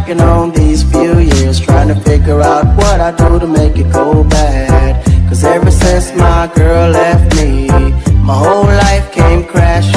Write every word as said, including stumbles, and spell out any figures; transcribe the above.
working on these few years, trying to figure out what I do to make it go bad. Cause ever since my girl left me, my whole life came crashing